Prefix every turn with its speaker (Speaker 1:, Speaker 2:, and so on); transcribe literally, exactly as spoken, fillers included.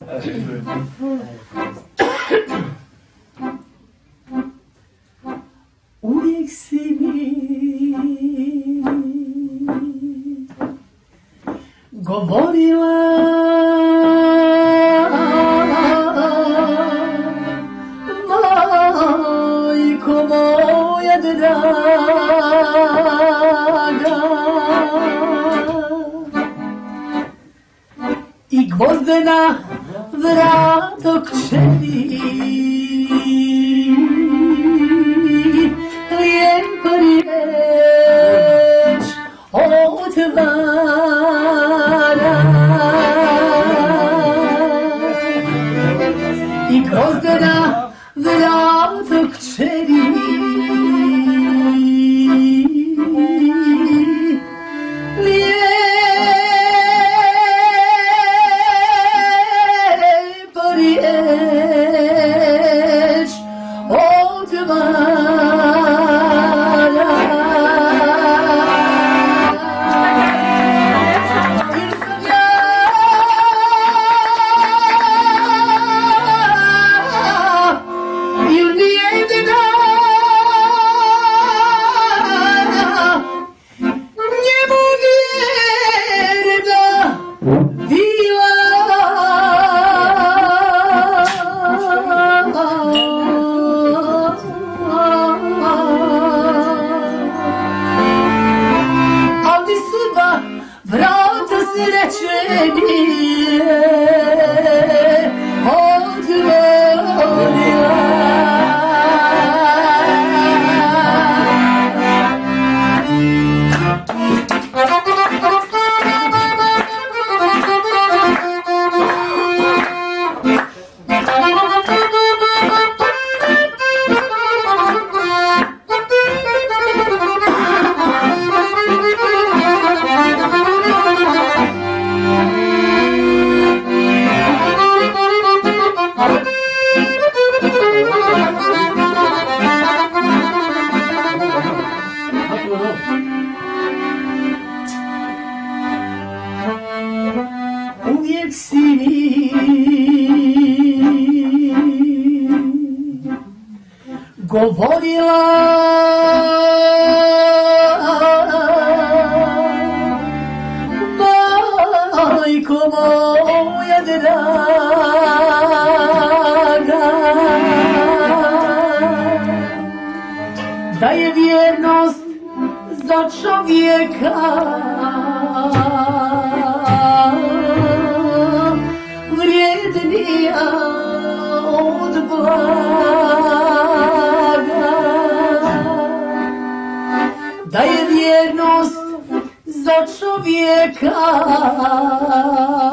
Speaker 1: Uvijek si mi govorila majko moja draga, i gvozdena vrato kćeri lijepa riječ otvara, i gvozdena vrato kćeri lijepa riječ otvara. Vrata sreće nije otvorila, uvijek si mi govorila majko moja draga, da je vjernost za čovjeka vrijednija od blaga, da je vjernost za čovjeka